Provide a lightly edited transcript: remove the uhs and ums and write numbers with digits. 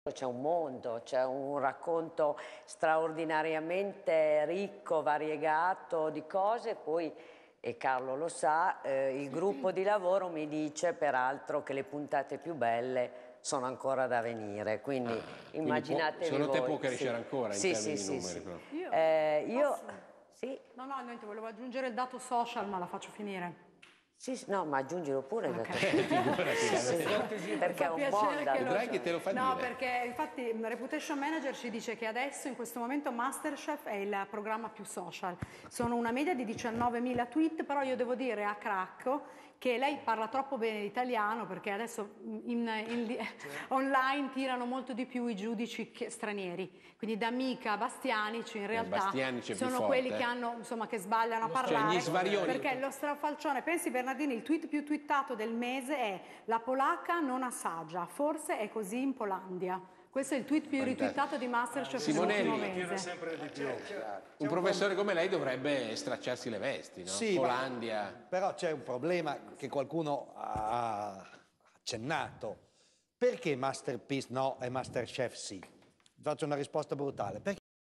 C'è un mondo, c'è un racconto straordinariamente ricco, variegato di cose, poi, e Carlo lo sa, il gruppo di lavoro mi dice peraltro che le puntate più belle sono ancora da venire, quindi immaginatevi secondo te voi. può crescere ancora in termini di numeri? Sì. Però. Io sì. No, niente, volevo aggiungere il dato social, ma la faccio finire. Sì, no, ma aggiungilo pure il dato Perché è un mondo. Vedrai che te lo fa no, dire. perché infatti Reputation Manager ci dice che adesso in questo momento Masterchef è il programma più social. Sono una media di 19.000 tweet, però io devo dire a Cracco che lei parla troppo bene l'italiano, perché adesso online tirano molto di più i giudici stranieri. Quindi D'Amica, Bastianici in realtà sono quelli che hanno, insomma, che sbagliano a parlare. Gli svarioni. Perché lo strafalcione, pensi Bernardini, il tweet più twittato del mese è: la polacca non assaggia, forse è così in Polandia. Questo è il tweet più ritwittato di Masterchef nell'ultimo mese. Un professore come lei dovrebbe stracciarsi le vesti, no? Sì, Polandia. però c'è un problema che qualcuno ha accennato. Perché Masterpiece no e Masterchef sì? Faccio una risposta brutale. Perché